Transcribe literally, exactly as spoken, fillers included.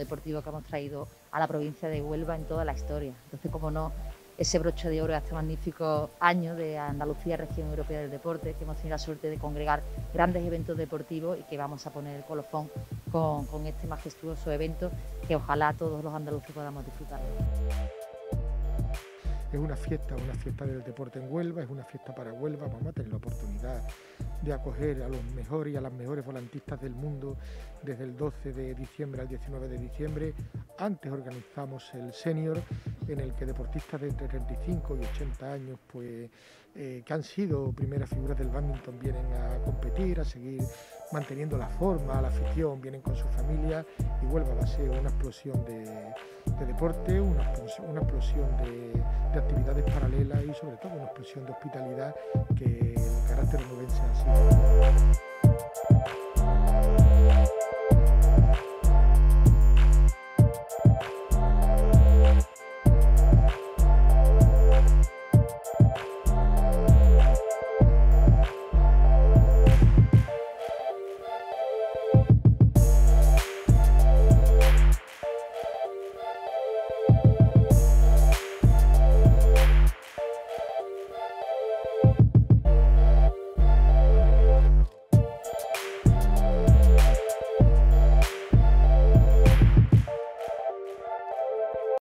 deportivo que hemos traído a la provincia de Huelva en toda la historia. Entonces, como no, ese broche de oro a este magnífico año de Andalucía, Región Europea del Deporte, que hemos tenido la suerte de congregar grandes eventos deportivos y que vamos a poner el colofón con, con este majestuoso evento que ojalá todos los andaluces podamos disfrutar. Es una fiesta, una fiesta del deporte en Huelva, es una fiesta para Huelva. Vamos a tener la oportunidad de acoger a los mejores y a las mejores volantistas del mundo desde el doce de diciembre al diecinueve de diciembre. Antes organizamos el senior, en el que deportistas de entre treinta y cinco y ochenta años, pues, eh, que han sido primeras figuras del bádminton, vienen a competir, a seguir manteniendo la forma, la afición, vienen con su familia, y Huelva va a ser una explosión de, de deporte, una, una explosión de, de actividades paralelas y sobre todo una explosión de hospitalidad que el carácter onubense ha sido.